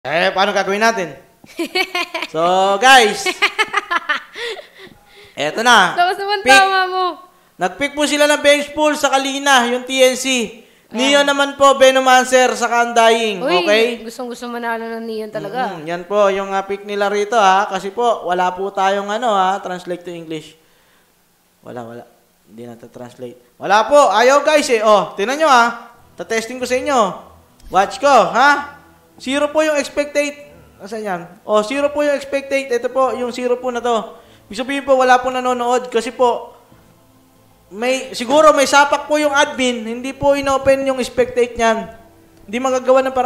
Paano gagawin natin? So, guys. Eto na. Tapos naman tama mo. Nag-pick po sila ng bench pool sa Kalina, yung TNC. Neon naman po, Venomancer sa Undying. Uy, okay? gustong-gusto manalo ng Neon talaga. Yan po, yung pick nila rito Kasi po, wala po tayong translate to English. Wala. Hindi na translate. Wala po. Ayaw guys tinan nyo Tatesting ko sa inyo. Watch ko, Zero po yung expectate. Nasaan yan? Zero po yung expectate. Ito po, yung zero po na to. Ibig sabihin po, wala po nanonood. Kasi po, siguro may sapak po yung admin. Hindi po inopen yung spectate niyan. Hindi magagawa ng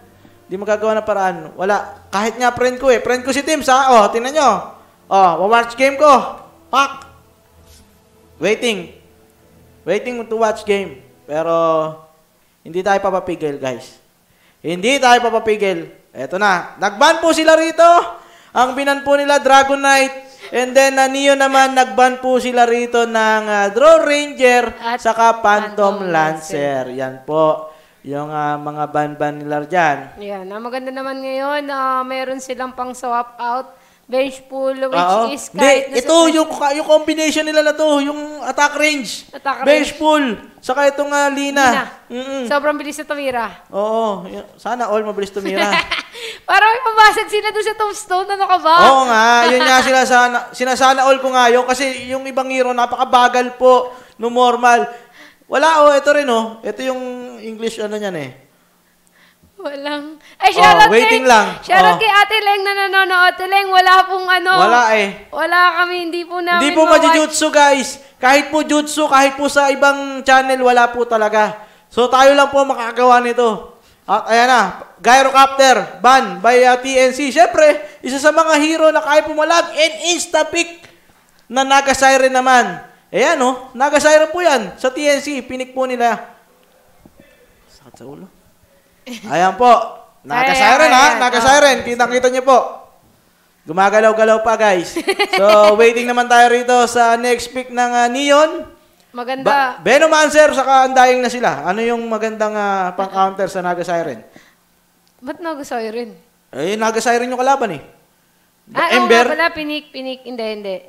paraan. Wala. Kahit nga friend ko Friend ko si Tims tingnan nyo. Watch game ko. Pak. Waiting to watch game. Pero, hindi tayo papapigil, guys. Hindi tayo papapigil. Eto na. Nagban po sila rito. Ang binan po nila, Dragon Knight. And then, Neon naman, nagban po sila rito ng Draw Ranger at saka Phantom Lancer. Yan po. Yung mga ban-ban nila dyan. Yan. Maganda naman ngayon. Meron silang pang swap out. Bench pool, which is kahit ito, yung combination nila na to, yung attack range. Bench pool. Saka itong Lina. Sobrang bilis na tumira. Oo. Sana all mabilis tumira. Parang may mabasag sila doon sa tombstone. Ano ka ba? Oo nga. Yun nga sinasana all ko nga yun. Kasi yung ibang hero, napakabagal po no normal. Wala ito rin Ito yung English niyan Walang. Ay, shoutout waiting lang. Shoutout kay Ate Leng na nanonood. Ate Leng, wala pong Wala Wala kami, hindi po namin Hindi po majujutsu, guys. Kahit po jutsu, kahit po sa ibang channel, wala po talaga. So, tayo lang po makakagawa nito. At ayan na, Gyrocopter, ban by TNC. Siyempre, isa sa mga hero na kaya pumalag and insta-pick na Naga Siren naman. Ayan Naga Siren po yan. Sa TNC, pinik po nila. Sakit sa ulo. Ayan po. Naga Siren Naga Siren. Kitang-kita niyo po. Gumagalaw-galaw pa, guys. So, waiting naman tayo rito sa next pick ng Neon. Maganda. Venomancer, saka Undying na sila. Ano yung magandang pang-counter sa Naga Siren? Ba't Naga Siren? Naga Siren yung kalaban Ember? Oo nga pala, pinik. Hindi.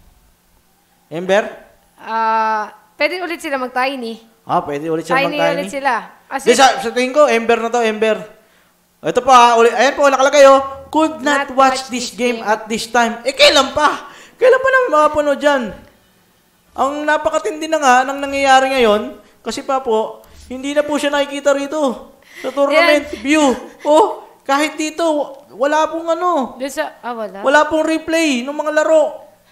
Ember? Pwede ulit sila mag-tiny. Pwede ulit sila mag-tiny. Tiny ulit sila. Sa tingin ko, Ember na to, Ember. Ito pa, ayan po, nakalagay could not watch this game at this time. Kailan pa? Kailan pa namin makapuno dyan? Ang napakatindi na nga ng nangyayari ngayon, kasi pa po, hindi na po siya nakikita rito. Sa tournament view. Kahit dito, wala pong wala? Wala pong replay ng mga laro.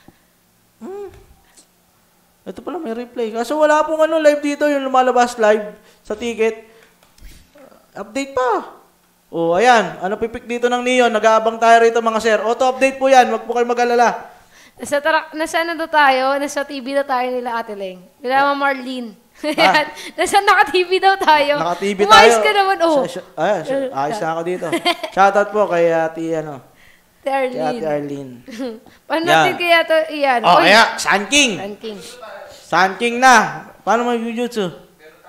Ito pala may replay. Kaso wala pong live dito, yung lumalabas live sa ticket. Update pa. Ayan. Ano pipick dito ng Neon? Nag-aabang tayo rito mga sir. Auto-update po yan. Huwag po kayo mag-alala. Nasa tayo? Nasa TV na tayo nila Ate Leng. Nila Marlene. Nasa naka-TV daw tayo. Naka-TV tayo. Umayos ka naman, ayos na ako dito. Shoutout po kay Ate Arlene. Paano natin kaya ito iyan? Sun King. Sun King na. Paano mag-jujutsu?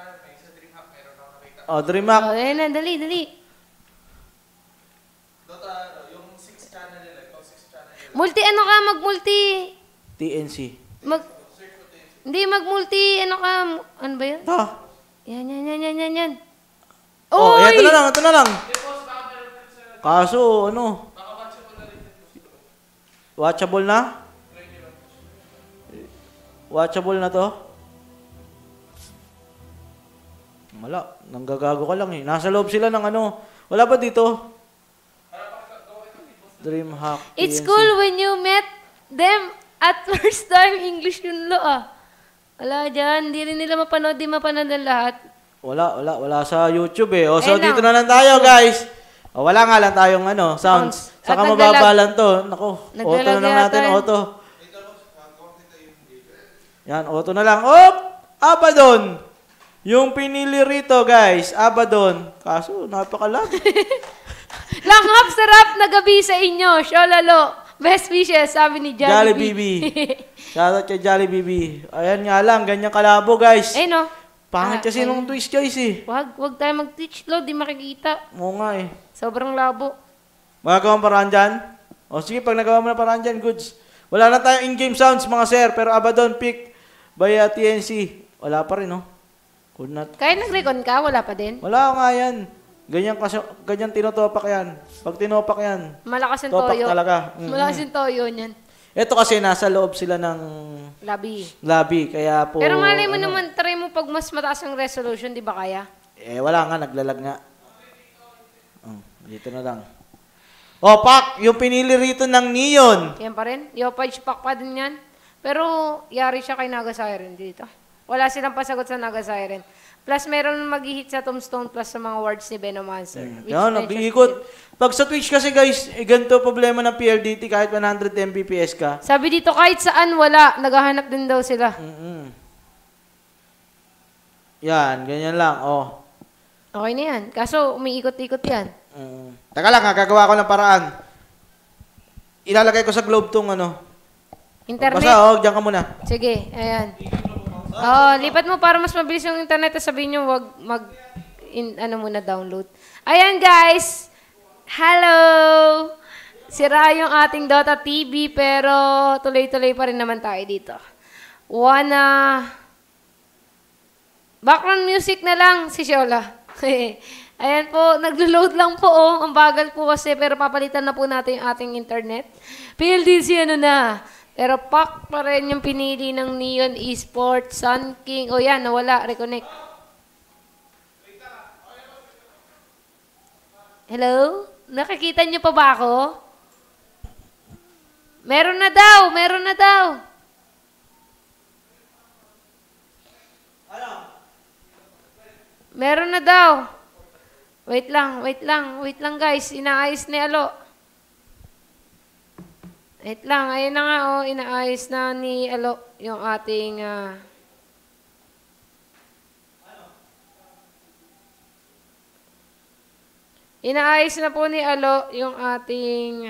DreamHack. Ayan na, dali. Multi, mag-multi? TNC. Hindi, mag-multi, ano ba yun? Yan. Ito na lang. Kaso, watchable na? Watchable na to? Wala. Nanggagago ka lang Nasa loob sila ng Wala ba dito? DreamHack. It's cool when you met them at first time. English yun Wala dyan. Hindi rin nila mapanood ang lahat. Wala sa YouTube So, dito na lang tayo, guys. Wala nga lang tayong sounds. Saka mababa lang to. Nako, auto na lang natin, auto. Yan, auto na lang. Abaddon. Yung pinili rito, guys, Abaddon. Kaso, napakalag. Langhap sarap na gabi sa inyo. Sholalo. Best wishes, sabi ni Jollibee. Shoutout kay Jollibee. Ayan nga lang, ganyan kalabo, guys. Pangit kasi nung Twitch guys eh. Wag tayo mag-Twitch, Lo. Di makikita. Oo nga eh. Sobrang labo. Magagawa mo paraan dyan? O sige, pag nagawa mo na paraan dyan, goods. Wala na tayong in-game sounds, mga sir. Pero Abaddon pick by TNC. Wala pa rin, no? Could not. Kahit nag-recon ka, wala pa din. Wala nga yan. Ganyan tinotopak yan. Pag tinopak yan, Malakas yung topak toyo. talaga. Malakas yung toyo niyan. Ito kasi nasa loob sila ng Lobby. kaya po... Pero malay mo naman, try mo pag mas mataas ang resolution, di ba kaya? Wala nga, naglalag nga. Dito na lang. Pak! Yung pinili rito ng Neon. Yan pa rin. Yopage pack pa din yan. Pero, yari siya kay Naga Siren dito. Wala silang pasagot sa Naga Siren. Plus, meron mag-hit sa Tombstone plus sa mga wards ni Venomancer. Nag-iikot. Pag sa Twitch kasi guys, ganito problema ng PLDT kahit 100 Mbps ka. Sabi dito, kahit saan wala, naghahanap din daw sila. Yan, ganyan lang. Okay na yan. Kaso, umiikot-ikot yan. Taka lang ha, gagawa ko ng paraan. Ilalagay ko sa globe tong Internet? Basta, dyan ka muna. Sige, ayan. Lipat mo para mas mabilis yung internet. Sabihin nyo, wag muna download. Ayan guys. Hello! Sira yung ating Dota TV pero tuloy-tuloy pa rin naman tayo dito. Background music na lang si Shola. Ayan po, naglo-load lang po Ang bagal po kasi pero papalitan na po natin yung ating internet. PLDC na. Pero pack pa rin yung pinili ng Neon Esports, Sun King. Yan, nawala. Reconnect. Hello? Nakikita niyo pa ba ako? Meron na daw. Meron na daw. Wait lang guys. Inaayos ni Alo. Wait lang, ayun na nga inaayos na ni Alo yung ating inaayos na po ni Alo yung ating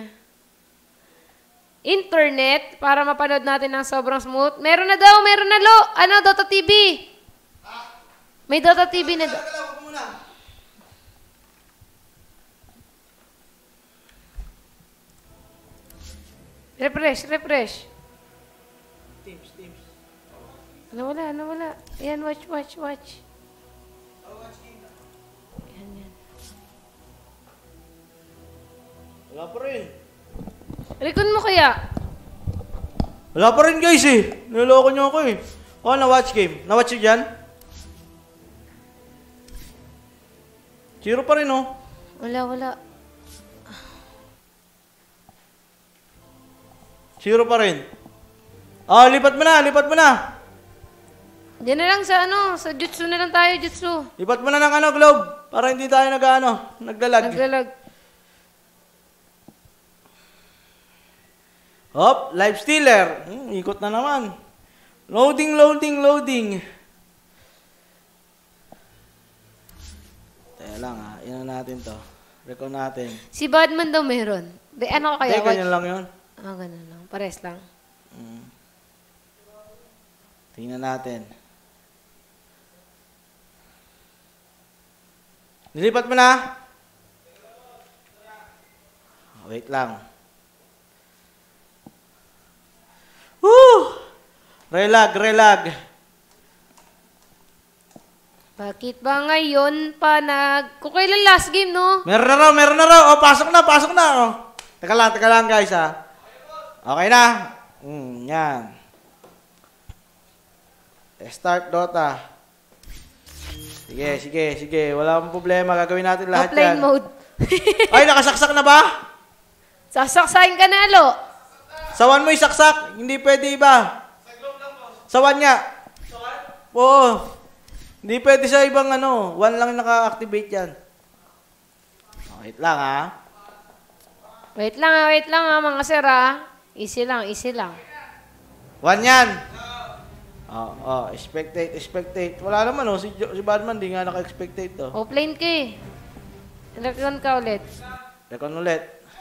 internet para mapanood natin ng sobrang smooth. Meron na Lo. Dota TV. May Dota TV na daw. Refresh. Teams. Nawala. Ayan, watch. Yan. Wala pa rin. Recon mo kaya? Wala pa rin guys Niloko nyo ako na-watch game. Na-watch yun dyan? Zero pa rin Wala. Zero pa rin. Lipat mo na. Diyan na lang sa jutsu na lang tayo, jutsu. Lipat mo na ng globe, para hindi tayo naglalag. Live stealer. Ikot na naman. Loading. Teka lang inan natin to. Recon natin. Si Badman daw meron. Ano kaya? Ganyan lang yun. Ganun lang. Pares lang. Tingnan natin. Nilipat mo na? Wait lang. Relag. Bakit ba ngayon pa kung kailan last game, no? Meron na raw. Pasok na. Teka lang guys Okay na. Yan. Start Dota. Sige. Wala akong problema. Gagawin natin lahat yan. Offline mode. Ay, nakasaksak na ba? Sasaksayin ka na, Alo. Sawan mo isaksak. Hindi pwede iba. Sawan nga. Oo. Hindi pwede sa ibang One lang naka-activate yan. Wait lang Wait lang mga sir Easy lang. One yan. Spectate. Wala naman si Badman di nga naka-expectate Offline ka Recon ka ulit. Recon ulit.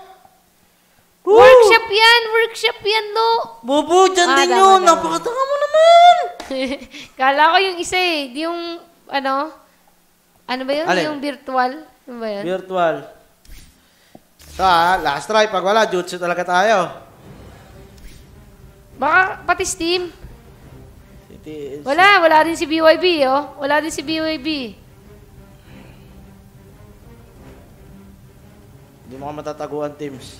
Workshop yan, no? Bubo, dyan din yun. Napakatanga mo naman. Kala ko yung isa Di yung, ano ba yun? Alin? Yung virtual. Ano ba yan? Virtual. So last try. Pag wala, jutsu talaga tayo. Baka pati Steam. It is... Wala din si BYB, oh. Wala din si BYB. Hindi mo ka matataguan, teams.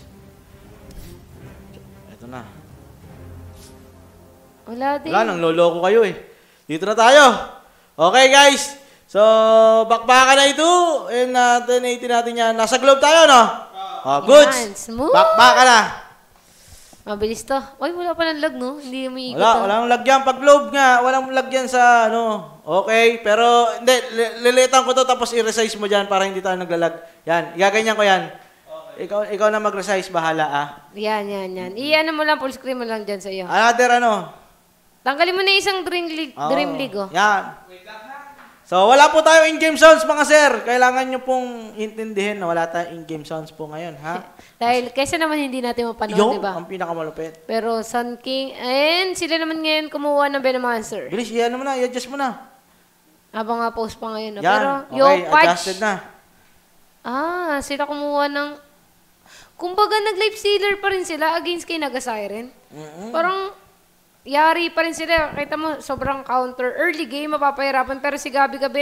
Ito na. Wala din. Wala, nang loloko kayo eh. Dito na tayo. Okay, guys. So, bakbakan na ito. And 1080 natin yan. Nasa globe tayo, no? Goods. Yan, smooth. Bakbakan na. Mabilis to. Uy, wala pa ng lag, no? Hindi umiikot. Walang lagyan. Pag globe nga, walang lagyan sa ano. Okay, pero hindi, lilitan ko to tapos i-resize mo dyan para hindi tayo naglalag. Yan, igaganyan ko yan. Okay. Ikaw na mag-resize, bahala ah. Yan. I-ano mo lang, full screen mo lang dyan sa iyo. Another ano? Tanggalin mo na isang Dream League, oh. Yan. So, wala po tayo in-game sounds, mga sir. Kailangan nyo pong intindihin na wala tayong in-game sounds po ngayon, ha? Dahil, kaysa naman hindi natin mapanood, Yung, diba? ang pinakamalupit. Pero Sun King, and sila naman ngayon kumuha ng Venomancer. Bilis, i-ano mo na, i-adjust mo na. Habang nga post pa ngayon. No? Yan, Pero, okay, adjusted na. Sila kumuha ng... Kumbaga, nag-life stealer pa rin sila against kay Naga-Siren. Parang, yari pa rin sila. Kita mo, sobrang counter. Early game, mapapahirapan. Pero si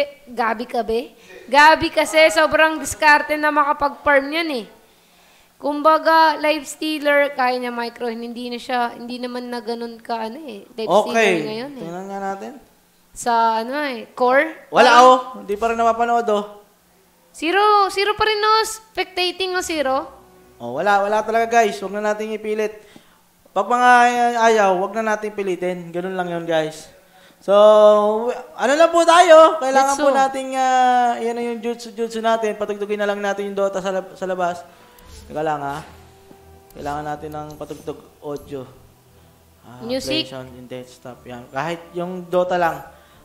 Gabi kasi, sobrang diskarte na makapag-farm yan eh. Kumbaga, life stealer, kaya niya micro. Hindi naman na ganun ka, life stealer ngayon eh. Tingnan nga natin. Sa, core. Wala hindi pa rin napapanood Zero pa rin spectating zero. Wala talaga guys. Huwag na natin ipilit. Pag mga ayaw, wag na natin pilitin. Ganun lang yun, guys. So, ano lang po tayo? Kailangan po nating, yan na yung jutsu natin. Patugtugin na lang natin yung Dota sa labas. Teka lang, ha? Kailangan natin ng patugtog audio. Music. Intense stuff. Yan. Kahit yung Dota lang.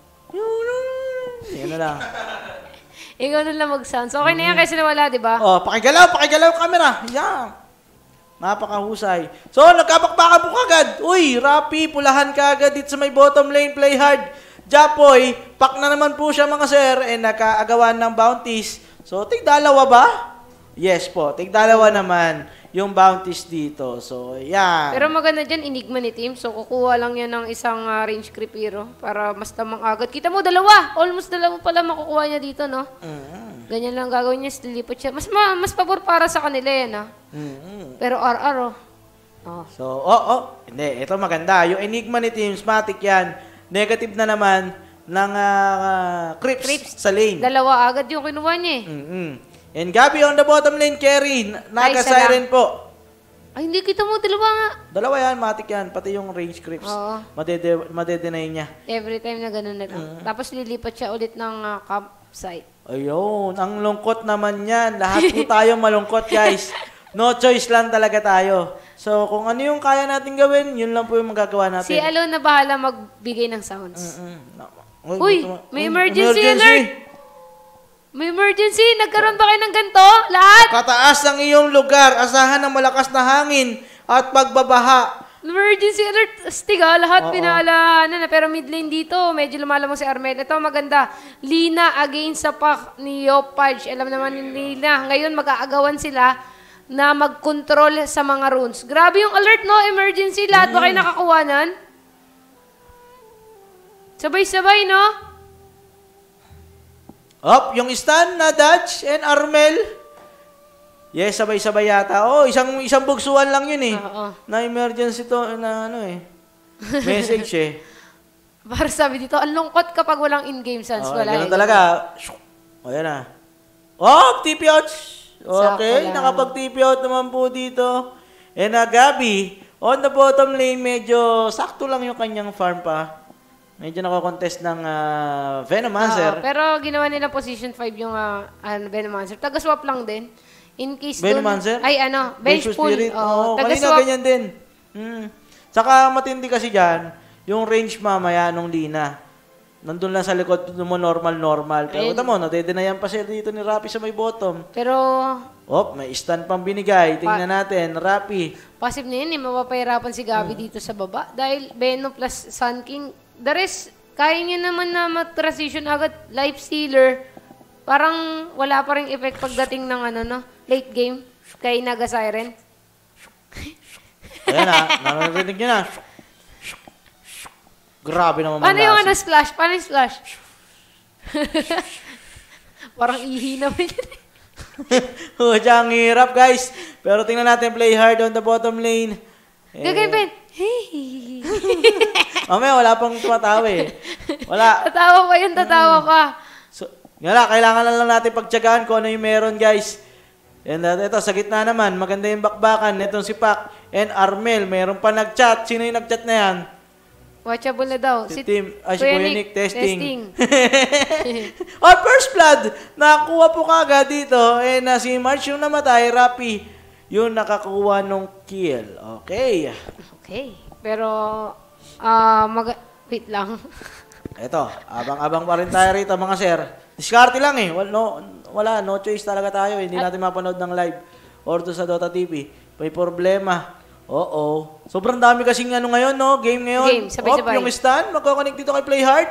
Yan na lang. Ikaw na lang mag-sound. So, okay na yan kasi nawala, di ba? Pakigalaw yung camera. Yan. Napakahusay. So, nagkabakbakan po kagad. Uy, Rapi, pulahan kagad dito sa may bottom lane, play hard. Japoy, pak na naman po siya mga sir, nakaagawan ng bounties. So, tig-dalawa ba? Yes po, tig-dalawa naman yung bounties dito. So, yan. Pero maganda dyan, enigma ni team. So, kukuha lang yan ng isang range creep hero para mas tamang agad. Kita mo, dalawa. Almost dalawa pala makukuha niya dito, no? Ganyan lang gagawin niya, lilipat siya. Mas pabor para sa kanila yan, ha? Pero RR, So, hindi. Ito maganda. Yung enigma ni Team Matic yan. Negative na naman ng creeps sa lane. Dalawa agad yung kinuha niya, And Gabi on the bottom lane, carry. Naga-siren po. Ay, hindi kita mo. Dalawa nga. Dalawa yan, Matic yan. Pati yung range creeps. Madedenay niya. Every time na gano'n na lang. Tapos lilipat siya ulit ng campsite. Ayun. Ang lungkot naman yan. Lahat po tayo malungkot, guys. No choice lang talaga tayo. So, kung ano yung kaya natin gawin, yun lang po yung magagawa natin. Si Alon na bahala magbigay ng sounds. Uy, may emergency alert! May emergency! Nagkaroon ba kayo ng ganito? Lahat? Kataas ng iyong lugar, asahan ng malakas na hangin at pagbabaha. Emergency alert! Stiga, lahat pinaalahanan na. Pero mid lane dito, medyo lumalamang si Armel. Ito maganda. Lina against sa pack ni Yopaj. Alam naman ni Lina. Ngayon mag-aagawan sila na mag-control sa mga runes. Grabe yung alert, no? Emergency. Lahat ba kayo nakakuwanan? Sabay-sabay, no? Yung stun na Dodge and Armel. Yes, sabay-sabay yata. Isang bugsuan lang yun eh. Na emergency to, na message eh. Para sabi dito, ang lungkot kapag walang in-game sense. Ganun talaga. Yan na. TP out. Okay, nakapag-TP out naman po dito. And Gabi, on the bottom lane, medyo sakto lang yung kanyang farm pa. Medyo nakakontest ng Venomancer. Pero ginawa nila position 5 yung Venomancer. Taga-swap lang din. In case Venomancer? Bench pool. Kanina ganyan din. Saka matindi kasi dyan, yung range mamaya nung Lina. Nandun lang sa likod mo normal. Pero ito mo, nadedenayan pa siya dito ni Rapi sa may bottom. Pero... may stun pang binigay. Tingnan natin, Rapi. Passive na yun, mapapahirapan si Gabi dito sa baba. Dahil Venom plus Sun King, the rest, kaya niya naman na mag-transition agad. Life Stealer, parang wala pa rin effect pagdating ng late game. Kay Naga Siren. Ayan na, narinig nyo na. Grabe naman Paano yung manlasin. splash? Paano yung splash? Parang ihi naman yun. Oh, ang hirap, guys. Pero tingnan natin, play hard on the bottom lane. Gagawin pa yun. Mamaya, wala pang tumatawa eh. Wala. Tatawa pa yun, tatawa pa. So, nga kailangan lang natin pagtsagaan kung ano yung meron, guys. And ito, sa gitna naman, maganda yung bakbakan. Itong si Pac and Armel. Meron pa nag-chat. Sino yung nag-chat na yan? Watchable na daw. Si Kuya Nick, testing. Oh, first blood! Nakakuha po kagad dito. And si March yung namatay, Rapi yung nakakuha nung kill. Okay. Okay. Pero, wait lang. Eto, abang-abang pa rin tayo rito, mga sir. Diskarte lang eh. No choice talaga tayo. Hindi natin mapanood ng live or to sa Dota TV. May problema. Oo. Sobrang dami kasing ano ngayon, no? Game ngayon. Game, sabay-sabay. Yung stand, magkoconnect dito kay Play Hard.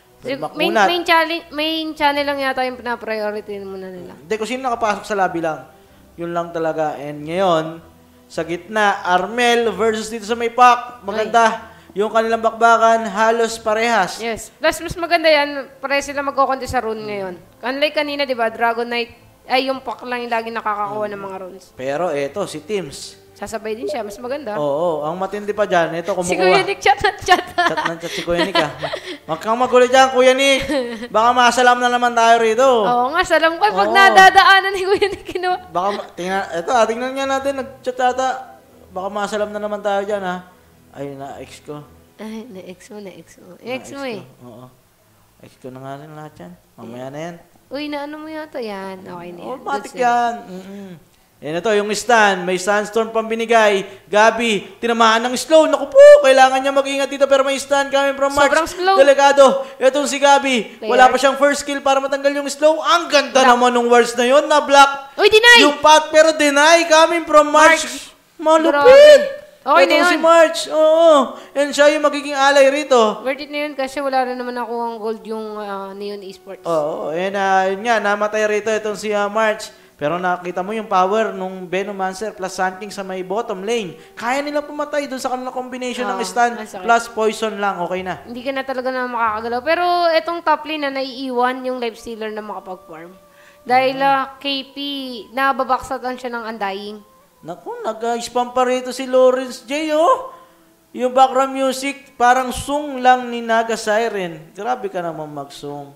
Main channel lang yata yung pina-priority muna nila. Hindi, kung sino nakapasok sa lobby lang. Yun lang talaga. And ngayon, sa gitna, Armel versus dito sa may Pac. Maganda. Yung kanilang bakbakan, halos parehas. Yes. Plus, mas maganda yan. Pareha sila magkokonti sa rune ngayon. Unlike kanina, di ba? Dragon Knight, ay yung Pac lang yung lagi nakakakuha ng mga runes. Pero eto, si Teams. Sasabay din siya. Mas maganda. Oo, ang matindi pa dyan. Ito, kumukuha. Si Kuya Nick, chat na chat. Chat ng chat si Kuya Nick, ah. Huwag kang magulo dyan, Kuya Nick. Baka masalam na naman tayo rito. Oo nga, salam ko. Pag Oo. nadadaanan ni Kuya Nick, Baka, tingnan nga natin, nag-chat ata. Baka masalam na naman tayo dyan, ha. Ay, na-ex ko. Ay, na-ex mo. Ex mo eh. Oo. Ex ko na nga rin lahat yan. Mamaya na yan. Uy, naano mo yata yan. Okay na yan. Automatic Goods yan. Yan ito, yung stand. May Sandstorm pang binigay. Gabi, tinamaan ng slow. Naku po, kailangan niya mag-ingat dito pero may stand coming from March. Sobrang slow. Delikado. Itong si Gabi. Player. Wala pa siyang first kill para matanggal yung slow. Ang ganda naman ng words na yun. Na-block. Uy, deny! Yung path pero deny coming from March. Malupit. Grabe. Okay na Itong yun. si March. Oo. And siya yung magiging alay rito. Worth it na yun kasi wala rin naman ako ang gold yung Neon Esports. Oo. And yun nga, namatay rito itong si March. Pero nakita mo yung power nung Venomancer plus Sand King sa may bottom lane. Kaya nila pumatay doon sa kanilang combination ng stun plus poison lang. Okay na. Hindi ka na talaga na makakagalaw. Pero itong top lane na naiiwan yung Lifestealer na makapag-farm. Dahil KP, nababaksatan siya ng Undying. Naku, nag-spam pa rito si Lawrence J, oh. Yung background music, parang sung lang ni Naga Siren. Grabe ka naman mag-sung.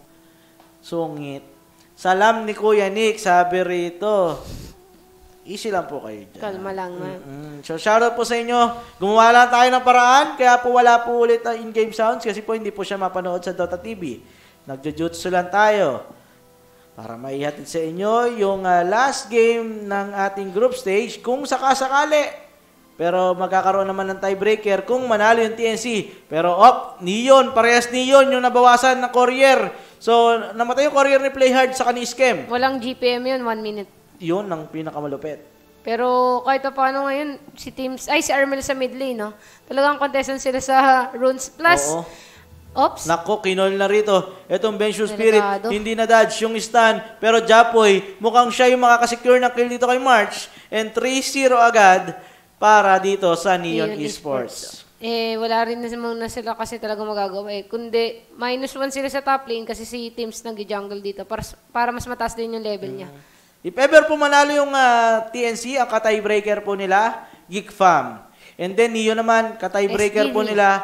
Sungit. Salam ni Kuya Nick, sabi rito. Easy lang po kayo dyan. Kalma lang. So, shoutout po sa inyo. Gumawa lang tayo ng paraan, kaya po wala po ulit ang in-game sounds kasi po hindi po siya mapanood sa Dota TV. Nagjujutsu lang tayo para maihatid sa inyo yung last game ng ating group stage kung sakasakali. Pero magkakaroon naman ng tiebreaker kung manalo yung TNC. Pero Neon, parehas Neon yung nabawasan ng courier. So, namatay yung courier ni Playhard sa kani-scam. Walang GPM yun, 1 minute. Yun ang pinakamalupit. Pero kahit pa paano ngayon, si Armel sa mid lane, no? Talagang contestant sila sa runes. Plus, Oo. Ops. Nako, kinol na rito. Itong Bencio Spirit, Delikado. hindi na dodge yung stun. Pero Japoy, mukhang siya yung makakasecure ng kill dito kay March. And 3-0 agad para dito sa Neon Esports. Wala rin na sila kasi talaga magagawa eh. Kundi, -1 sila sa top lane kasi si Teams nag-jungle dito para mas mataas din yung level niya. If ever po manalo yung TNC, ang ka-tiebreaker po nila, Geek Fam. And then, Neon naman, ka-tiebreaker po nila,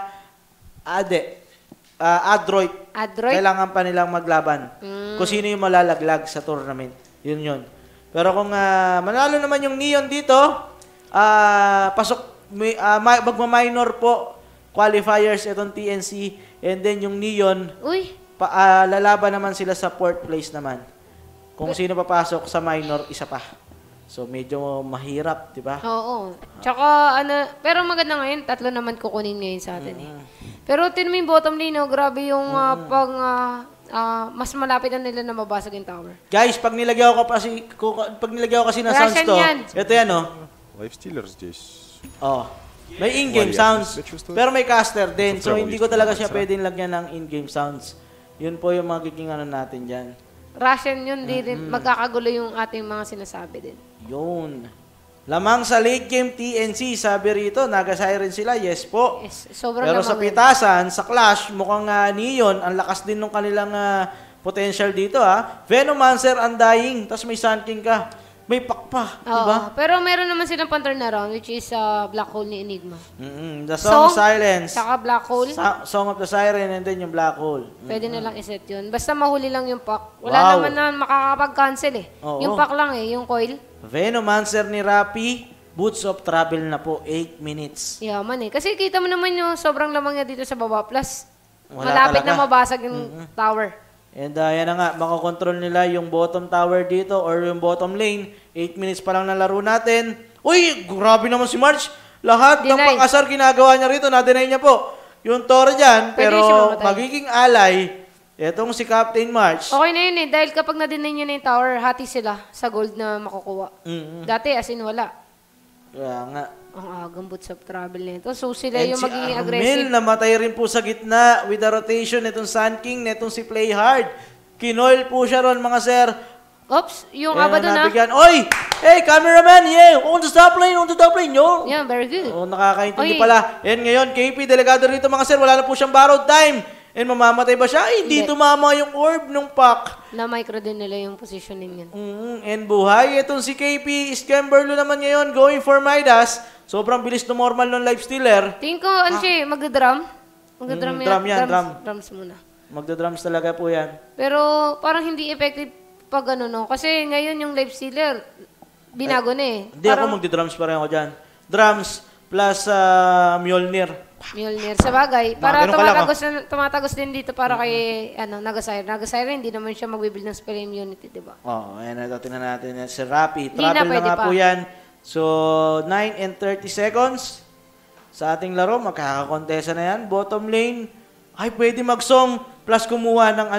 Adroit. Kailangan pa nilang maglaban. Kung sino yung malalaglag sa tournament. Yun. Pero kung manalo naman yung Neon dito, pasok, magma-minor po qualifiers itong TNC and then yung Neon lalaban naman sila sa 4th place naman. Kung sino papasok sa minor, isa pa. So medyo mahirap, di ba? Oo. Tsaka pero maganda ngayon, 3 naman kukunin ngayon sa atin eh. Pero tinan mo yung bottom lane, grabe yung mas malapit na nila na mabasag yung tower. Guys, pag nilagyan ko kasi na sounds to, ito yan Lifestealer здесь. May in-game sounds, pero may caster din. So, hindi ko talaga siya pwedeng lagyan ng in-game sounds. Yun po yung magiging natin dyan. Russian yun, di rin magkakagulo yung ating mga sinasabi din. Yun. Lamang sa late game TNC, sabi rito, Naga Siren sila, yes po. Yes, sobrang Pero sa lamang. pitasan, sa Clash, mukhang Neon, ang lakas din nung kanilang potential dito Venomancer, Undying, tapos may Sun King ka. May pakpa, Oo, diba? pero meron naman silang pang-turnaround, which is Black Hole ni Enigma. The Song of Silence. Saka Black Hole. Song of the Siren and then yung Black Hole. Pwede na lang iset yun. Basta mahuli lang yung pack. Wala naman na makakapag-cancel Oo. Yung pack lang yung coil. Venomancer ni Rappi, Boots of Travel na po, 8 minutes. Yaman Kasi kita mo naman yung sobrang lamang niya dito sa baba. Plus, Wala malapit talaga. na mabasag yung tower. And yan na nga, makokontrol nila yung bottom tower dito or yung bottom lane. 8 minutes pa lang na laro natin. Uy, grabe naman si March. Lahat ng Deny. pang-asar ginagawa niya rito, na-deny niya po. Yung Toro dyan, Pwede pero siya mamatay. magiging ally, etong si Captain March. Okay na yun Dahil kapag na-deny niya na yung tower, hati sila sa gold na makukuha. Dati, as in wala. Kaya nga. Ang agang boots of travel nito. So, sila And yung si magiging Armel, aggressive. namatay rin po sa gitna with the rotation netong Sun King, netong si Play Hard. Kinoil po siya ron, mga sir. Oops, yung aba doon nabigyan. Oy! Hey, cameraman! Yeah! On the top lane, yo! Yeah, very good. Oh, nakakaintindi Oy. pala. And ngayon, KP, delegado rito, mga sir. Wala na po siyang borrowed time. And mamamatay ba siya? Ay, hindi tumama yung orb nung pack. Na-micro din nila yung positioning yun. And buhay. Itong si KP, Scamberlo naman ngayon, going for Midas. Sobrang bilis na normal ng life stealer. Tingin ko, ano siya, magdadrum? Magdadrum drum yan, drum. Drums muna. Magdadrums talaga po yan. Pero parang hindi effective pag ano no. Kasi ngayon yung life stealer, binago na Hindi ako magdi-drums pa rin ako dyan. Drums plus Mjolnir. Mjolnir. Sa bagay, para ganun ka lang, tumatagos din dito para kay Nagasire. Nagasire, hindi naman siya magbibuild ng spell immunity, di ba? Oo, ayan na. Tingnan natin yan. Si Rappi. Hindi na Travel na pwede nga pa. po yan. So, 9 and 30 seconds. Sa ating laro, magkakakontesa na yan. Bottom lane. Ay, pwede mag-song plus kumuha ng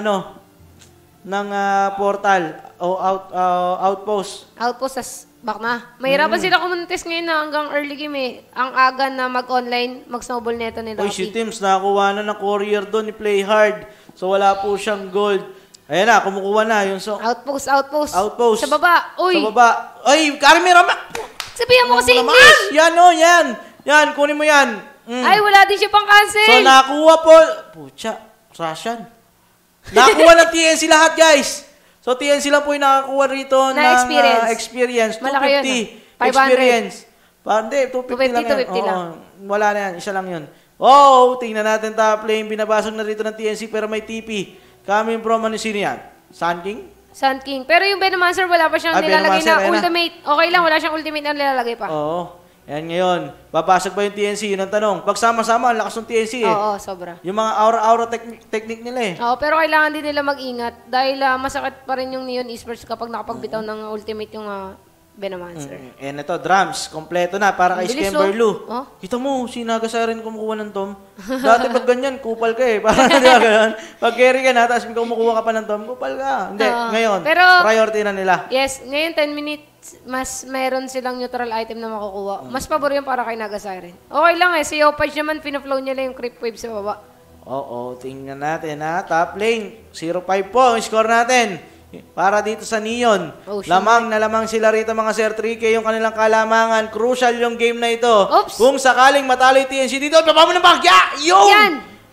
ng portal o outpost. Outpost, as back na. Mahirapan sila kumontes ngayon na hanggang early game Ang aga na mag-online, mag-snowball neto ni Uy, si Rocky. Tims, nakakuha na ng courier doon ni Play Hard. So, wala po siyang gold. Ayan na, kumukuha na yung song. Outpost. Outpost. Sa baba. Uy, Sa baba. Ay, Carmen Rama! sabihan mo kasi Naman! English. Yan, yan. Yan, kunin mo yan. Ay, wala din siya pang cancel. So, nakuha po. Pucha, Russian. Nakuha ng TNC lahat, guys. So, TNC lang po yung nakakuha rito Na ng experience. experience. Malaki yun, 250 experience. Hindi, 250 lang yan. 250 lang. Oo, wala na yan. Isa lang yun. Oh, tingnan natin top lane. Binabasag na rito ng TNC pero may TP. Coming from sino yan? Sun King? Sun King. Pero yung Venomancer, wala pa siyang nilalagay Venomancer, na ayan na. ultimate. Okay lang, wala siyang ultimate na nilalagay pa. Oo. Yan ngayon. Babasag ba yung TNC? Yun ang tanong. Pagsama-sama, ang lakas ng TNC Oo, sobra. Yung mga aura-aura technique nila Oo, pero kailangan din nila mag-ingat dahil masakit pa rin yung Neon Esports kapag nakapagbitaw ng ultimate yung Venomancer. And ito, drums. Kompleto na para kay Bilis, Scamberlo. oh. Kita mo, si Nagasaren kumukuha ng Tom. Dati pag ganyan, kupal ka Parang hindi ka ganun. Pag carry ka na, tapos kumukuha ka pa ng Tom, kupal ka. Hindi, ngayon, Pero- priority na nila. Yes, ngayon 10 minutes, mas meron silang neutral item na makukuha. Mas pabor yun para kay Nagasiren. Okay lang si Yopage naman, pinaflow niya lang yung creep wave sa baba. Oo, tingnan natin Top lane, 0-5 po ang score natin. Para dito sa Neon. Oh, shit. Lamang na lamang sila rito mga Sir 3K yung kanilang kalamangan. Crucial yung game na ito. Oops. Kung sakaling matalo yung TNC dito, baba mo ng bagya! Yun! Yan!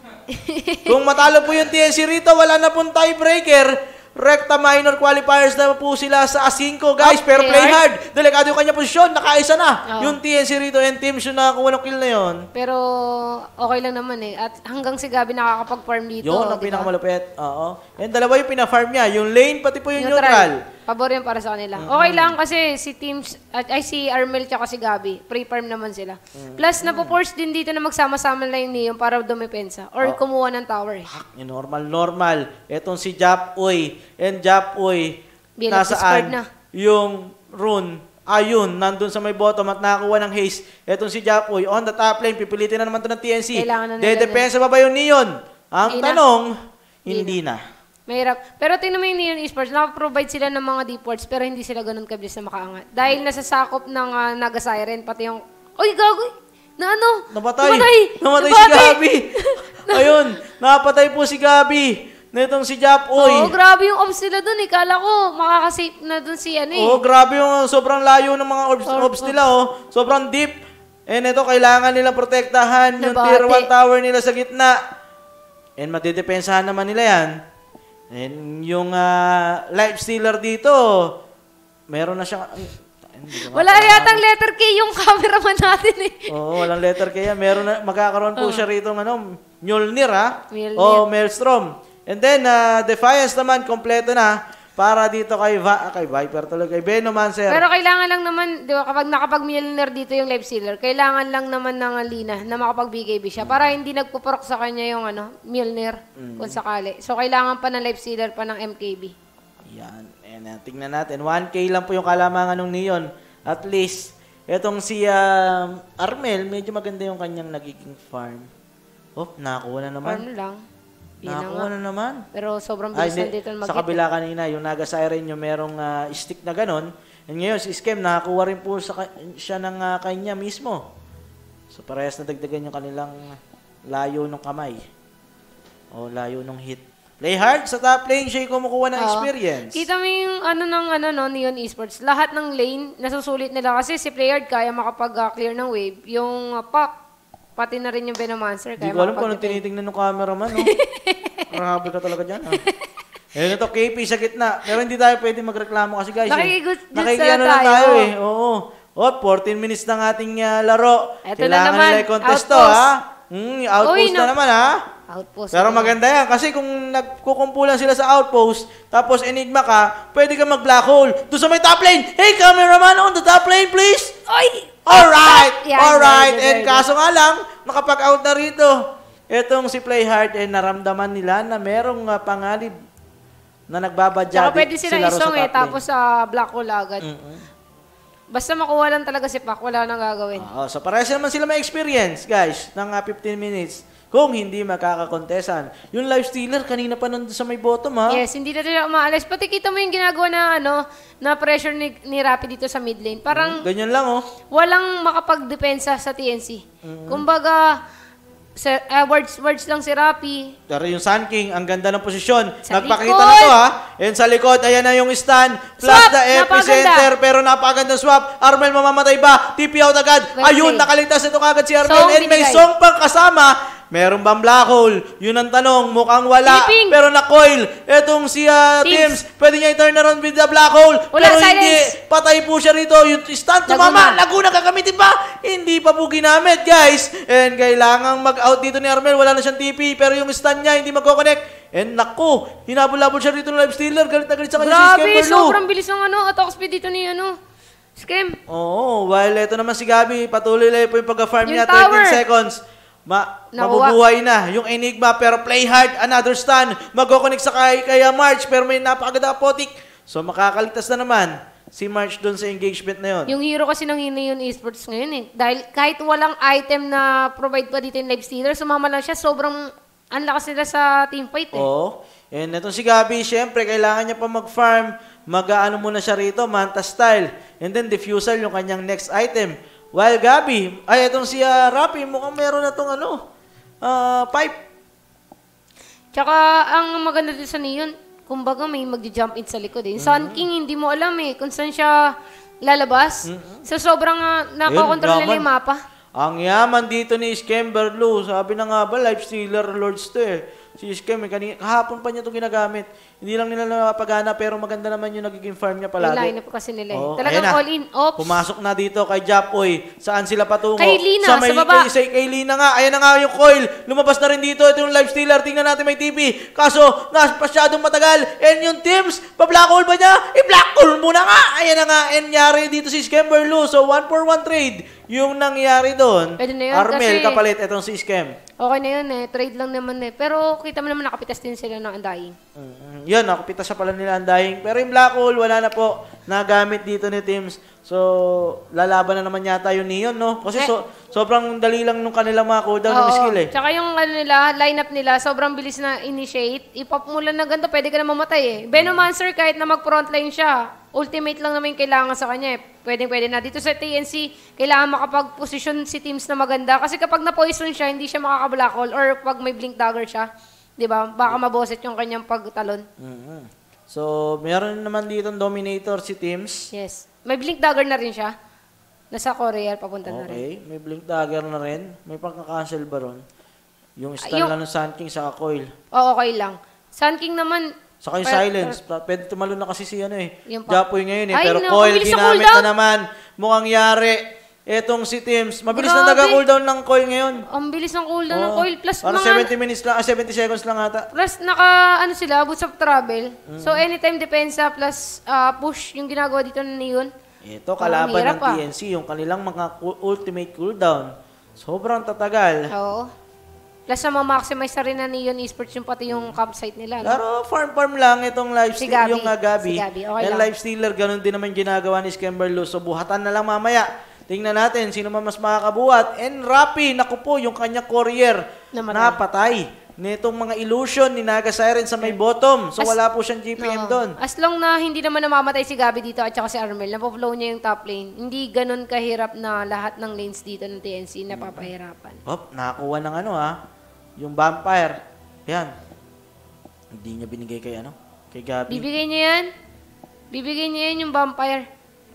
Kung matalo po yung TNC rito, wala na pong tiebreaker. Recta minor qualifiers na po sila sa A5, guys. Pero play hard. Delikado yung kanya posisyon. Nakaisa na. Yung TNC rito and teams yung nakakuha ng kill na yun. Pero okay lang naman At hanggang si Gabi nakakapag-farm dito. Yun ang diba? pinakamalupit. Oo. And dalawa yung pina-farm niya. Yung lane, pati po yung neutral. Pabor yan para sa kanila. Okay lang kasi si teams, si Armel tsaka si Gabi, pre-farm naman sila. Plus, napo-force din dito na magsama-sama lang yung Neon para dumepensa. Or kumuha ng tower Yung normal. Etong si Jap Uy. And Jap Uy, Bilang discard na. yung rune. Ayun, nandun sa may bottom at nakakuha ng haste. Etong si Jap Uy, on the top lane, pipilitin na naman to ng TNC. Kailangan na nila Dedepensa ba yung Neon? Ang Hindi na. tanong, hindi na. Mahirap. Pero tingnan mo yung Neon Esports, nakaprovide sila ng mga deports pero hindi sila ganun kabilis na makaangat. Dahil nasasakop ng Nagasiren, pati yung, oy, gagoy! Na ano? Namatay si Gabi. Ayun, napatay po si Gabi. Nitong si Japoy. Oo, grabe yung orbs nila dun eh. Kala ko makakasave na dun si ano eh. Oo, grabe yung sobrang layo ng mga orbs nila, oh. Sobrang deep. And ito, kailangan nila protektahan yung Nabate. tier 1 tower nila sa gitna. And matidepensahan naman nila yan. And yung life stealer dito, meron na siyang... Wala yatang letter K yung cameraman natin eh. Oo, walang letter K yan. Meron na, magkakaroon po siya rito ng Mjolnir, ha? Mjolnir. O Maelstrom. And then, Defiance naman, kompleto na. Para dito kay Viper talaga, kay Venomancer. Pero kailangan lang naman, di ba, kapag nakapag-millionaire dito yung life stealer, kailangan lang naman ng Lina na makapag-BKB siya para hindi nagpuporok sa kanya yung millionaire kung sakali. So, kailangan pa ng life stealer pa ng MKB. Yan. And tingnan natin. 1K lang po yung kalamangan ng Neon. At least, etong si Armel, medyo maganda yung kanyang nagiging farm. Oh, nakakuha na naman. Farm lang. Nakakuha na naman. Pero sobrang bilis na dito sa kabila kanina, yung Naga Siren, yung merong stick na ganon. And ngayon, si Skem, nakakuha rin po siya ng kanya mismo. So, parehas na dagdagan yung kanilang layo ng kamay. O layo ng hit. Play hard sa top lane, siya yung kumukuha ng experience. Kita mo yung Neon Esports. Lahat ng lane, nasusulit nila kasi si Playhard kaya makapag-clear ng wave. Yung Puck, pati na rin yung Venomancer. Hindi ko alam kung anong tinitingnan ng cameraman, no? Grabe ka talaga dyan, ha? Ayun ito, KP sa gitna. Pero hindi tayo pwede magreklamo kasi, guys. Nakikiano lang tayo, eh. Oo. 14 minutes ng ating laro. Ito kailangan na naman, nila i-contest to, ha? Outpost na naman, ha? Outpost. Pero maganda yan. Kasi kung nagkukumpulan sila sa outpost, tapos enigma ka, pwede ka mag-black hole. Doon sa may top lane. Hey, cameraman on the top lane, please! Oy! Alright! Yan, Alright! very And good. kaso nga lang, nakapag-out na rito. Etong si Playhard, naramdaman nila na merong pangalib na nagbabadya. Tsaka pwede sila isong tapos sa black hole agad. Basta makuha lang talaga si Pac, wala nang gagawin. So parehas naman sila may experience, guys, ng 15 minutes. Kung hindi makakakontesan. Yung life stealer, kanina pa nandun sa may bottom, ha? Yes, hindi na sila umaalis. Pati kita mo yung ginagawa na pressure ni Rappi dito sa mid lane. Parang Ganyan lang, oh. walang makapagdepensa sa TNC. Kumbaga, words lang si Rappi. Pero yung Sun King, ang ganda ng posisyon. Sa Nagpakita likod. na to, ha? And sa likod, ayan na yung stun. Plus Swap! the epicenter. Pero napakagandang swap. Armel mamamatay ba? TP out agad. Well Ayun, played. nakaligtas ito kagad si Armel. Song And may binigay. song pang kasama. Meron bang black hole? Yun ang tanong. Mukhang wala. Sleeping. Pero na-coil. Etong si Teams, pwede niya i-turn around with the black hole. Wala, pero silence. hindi. Patay po siya rito. Yung stun tumama. Laguna gagamitin pa. Hindi pa po ginamit, guys. And kailangang mag-out dito ni Armel. Wala na siyang TP. Pero yung stun niya, hindi magkoconnect. And naku, hinabol-labol siya rito ng life stealer. Galit na galit sa kanya si Grabe, Scamberloo. sobrang bilis ng attack speed dito ni Scam. Oo, while ito naman si Gabi, patuloy lang po yung pag-farm Yung niya, tower. 13 seconds. Nakuha. Mabubuhay na yung Enigma, pero play hard, another stun. Mag-connect sa kay March, pero may napakaganda apotik. So makakaligtas na naman si March doon sa engagement na yun. Yung hero kasi ng Neon Esports ngayon eh. Dahil kahit walang item na provide pa dito yung life stealer, sumama lang siya, sobrang ang lakas nila sa teamfight eh. Oo. And itong si Gabi, syempre, kailangan niya pa mag-farm. Mag-ano muna siya rito, Manta style. And then diffusal yung kanyang next item. While Gabi, itong si Rappi, mukhang meron na itong pipe. Tsaka ang maganda dito sa Neon, kumbaga may magja-jump in sa likod eh. Yung Sun King, hindi mo alam eh kung saan siya lalabas. So sobrang nakakontrol nila yung mapa. Ang yaman dito ni Scamberloo. Sabi na nga ba, life stealer lords to eh. Si Scam, kahapon pa niya ito ginagamit. Hindi lang nila napagana, pero maganda naman yung nagiging farm niya palagi. Yung line-up kasi nila eh. Oo, Talagang ayan na. all in. Ops. Pumasok na dito kay Japoy. Saan sila patungo? Kay Lina, sa baba. Kay Lina nga. Ayan na nga yung coil. Lumabas na rin dito. Ito yung life stealer. Tingnan natin may TP. Kaso, masyadong matagal. And yung Teams, pa-black hole ba niya? I-black hole muna nga. Ayan na nga. And nyari dito si Scamberloo. So, 1-for-1 trade yung nangyari doon. Pwede na yun Armel, kasi kapalit. Itong si Scam. okay na yun eh. Trade lang naman eh. Pero kita mo naman nakapitas din sila ng Undying. Yun, nakapita sa pala nila ang dying. Pero yung black hole, wala na po nagamit dito ni Teams. So, lalaban na naman yata yung Neon, no? Kasi sobrang dali lang nung kanilang mga cooldown ng skill eh. Tsaka yung lineup nila, sobrang bilis na initiate. Ipop mo lang na ganito, pwede ka na mamatay eh. Venomancer, kahit na mag-frontline siya, ultimate lang naman yung kailangan sa kanya eh. Pwede na. Dito sa TNC, kailangan makapag-position si Teams na maganda. Kasi kapag na-poison siya, hindi siya makaka-black hole or pag may blink dagger siya, di ba? Baka maboset yung kanyang pagtalon. Mhm. So, meron naman dito Dominator si Teams. Yes. May blink dagger na rin siya. Nasa Courier, papunta na rin. Okay, may Blink Dagger na rin. May pagka-cancel ba ron? Yung stun yung- lang ng Sun King sa coil. Oo, okay lang. Sun King naman, Saka yung silence. Pwede tumalon na kasi si ano eh. Yung Japoy ngayon eh. Ay, Pero no, coil mabilis sa ginamit cooldown. na naman. Mukhang yari. Etong si Teams. Mabilis na Grabe. taga-cooldown ng coil ngayon. ang bilis ng cooldown ng Oo. coil. Plus, Parang mga, 70 minutes lang, 70 seconds lang ata. plus ano sila, boots of travel. So, anytime depensa plus push yung ginagawa dito ng Neon. Ito, Parang kalaban hirap, ng TNC, yung kanilang mga ultimate cooldown. Sobrang tatagal. Oo. Plus, ma-maximize na rin na Neon Esports yung pati yung campsite nila. No? Pero farm lang itong Si lifesteal, Gabi. yung Gabi. Si Gabi, okay Yung lang. lifestealer, ganun din naman ginagawa ni Skemberlo. So buhatan na lang mamaya. Tingnan natin sino man mas makakabuhat. And Rappi, naku po, yung kanya courier, Namatay. napatay. Nitong mga illusion ni Naga Siren sa may bottom. So wala po siyang GPM Oo. doon. As long na hindi naman namamatay si Gabi dito at saka si Armel, napoflow niya yung top lane. Hindi ganun kahirap na lahat ng lanes dito ng TNC napapahirapan. Hop, nakakuha ng ano yung vampire. Yan. Hindi niya binigay kay kay Gabi. Bibigay niya yan. Bibigay niya yan yung vampire.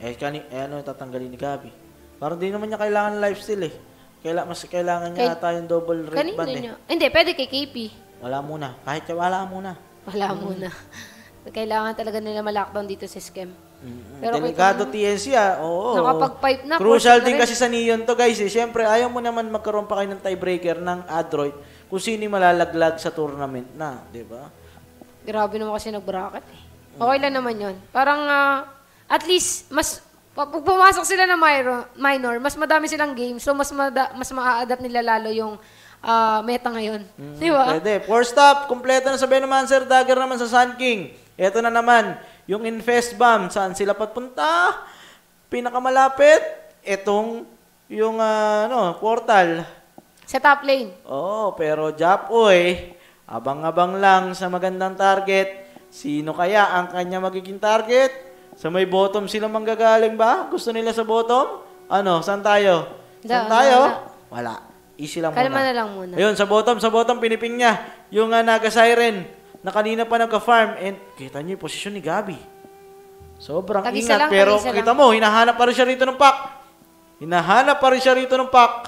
Ano tatanggalin ni Gabi? Parang di naman niya kailangan lifesteal eh. Mas kailangan niya ata yung double red Kanino band eh. niya? Hindi, pwede kay KP. Wala muna. Kahit wala muna. Wala muna. Kailangan talaga nila ma-lockdown dito sa scam. Pero Delikado kita mo, TNC Oo. nakapag-pipe na. Crucial force na din rin. kasi sa Neon to guys eh. Siyempre, ayaw mo naman magkaroon pa kayo ng tiebreaker ng Adroid kung sino yung malalaglag sa tournament na. Di ba? Grabe naman kasi nag-bracket eh. Okay lang naman yun. Parang, at least, pag pumasok sila na minor, mas madami silang games. So, mas ma-adapt nila lalo yung meta ngayon. Di ba? Pwede. Four stop. Kompleto na sa Venomancer. Dagger naman sa Sun King. Ito na naman. Yung Infest Bomb. Saan sila papunta? Pinakamalapit. Itong yung portal. Sa top lane. Oo, pero Japoy, abang-abang lang sa magandang target. Sino kaya ang kanya magiging target? Sa may bottom sila manggagaling ba? Gusto nila sa bottom? Saan tayo? Saan tayo? Wala. Easy lang Kalma muna. na lang muna. Ayun, sa bottom piniping niya. Yung Naga Siren na kanina pa nagka-farm. And kita niyo yung posisyon ni Gabi. Sobrang Tag-isa ingat. lang, Pero tag-isa kita lang. mo, hinahanap pa rin siya rito ng pack. Hinahanap pa rin siya rito ng pack.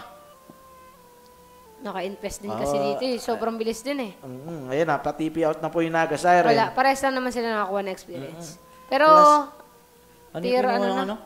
Naka-invest din kasi dito eh. Sobrang bilis din eh. Ayan na, pa-TP out na po yung Naga Siren. Wala, parehas lang naman sila nakakuha ng experience. Pero, Ano tier yung ano kinuha na? ng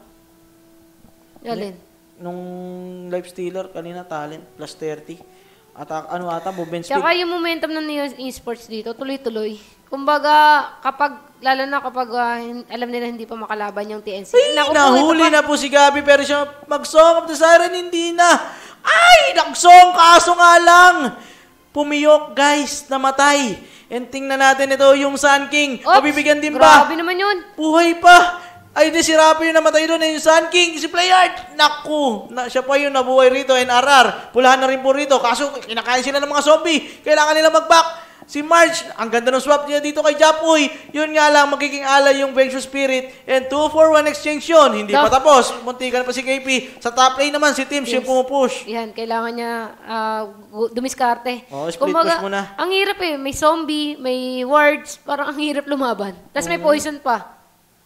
Alin? Nung life stealer kanina, talent, plus 30. At ata, movement speed. Tsaka yung momentum ng Neon Esports dito, tuloy-tuloy. Kumbaga, lalo na kapag alam nila hindi pa makalaban yung TNC. Ay, Naku po, nahuli ito pa. na po si Gabi, pero siya mag-song of the Siren, hindi na. Ay, nag-song, kaso nga lang. Pumiyok, guys, namatay. And tingnan natin ito, yung Sun King. Oops, Mabibigyan din ba? Grabe naman yun. Buhay pa. Ay, di si Rappi yung namatay doon. Yung Sun King, si Playard. Naku, siya pa yung nabuhay rito. NRR, pulahan na rin po rito. Kaso, kinakain sila ng mga zombie. Kailangan nila mag-back. Si March, ang ganda ng swap niya dito kay Japoy. Yun nga lang, magiging alay yung Venture Spirit. And 2-for-1 exchange yun. Hindi pa tapos. Muntikan pa si KP. Sa top lane naman, si Teams yung pumupush. Yan, kailangan niya dumiskarte. Oo, split push muna. Ang hirap eh. May zombie, may wards. Parang ang hirap lumaban. Tapos may poison pa.